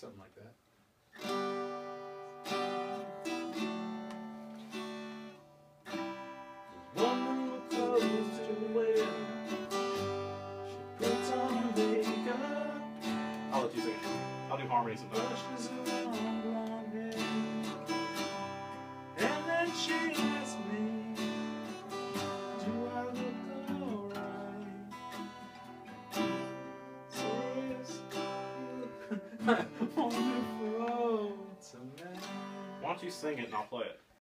something like that. One more clothes to wear. She puts on makeup. I'll let you sing it. I'll do harmony sometimes. Brushes her long blonde hair. And then she asks me, do I look alright? Says, you look wonderful tonight. Why don't you sing it and I'll play it?